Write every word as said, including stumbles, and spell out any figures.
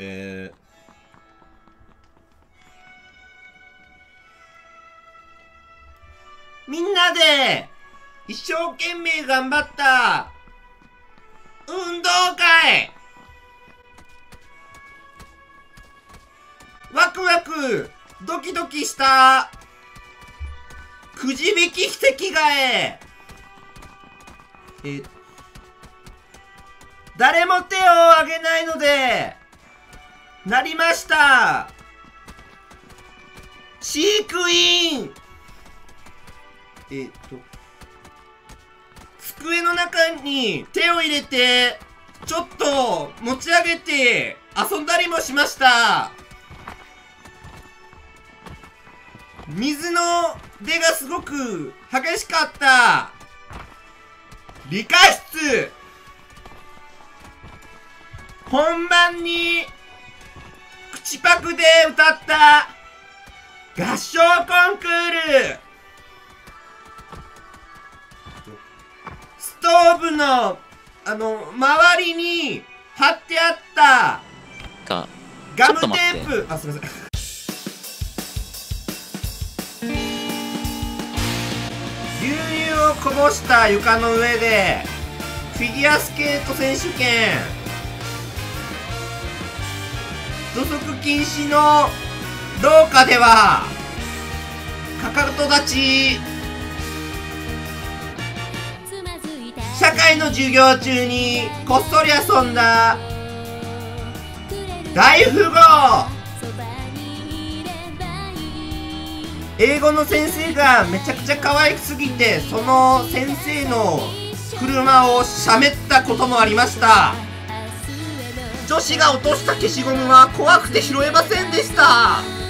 えー、みんなで一生懸命頑張った運動会、ワクワクドキドキしたくじ引き席替え、え誰も手を挙げないのでなりました飼育員、えっと机の中に手を入れてちょっと持ち上げて遊んだりもしました。水の出がすごく激しかった。理科室、本番に口パクで歌った合唱コンクール、ストーブのあの周りに貼ってあったガムテープ、あ、すみません牛乳をこぼした床の上でフィギュアスケート選手権、土足禁止の廊下ではかかと立ち、社会の授業中にこっそり遊んだ大富豪、英語の先生がめちゃくちゃ可愛すぎてその先生の車をしゃべったこともありました。女子が落とした消しゴムは怖くて拾えませんでした。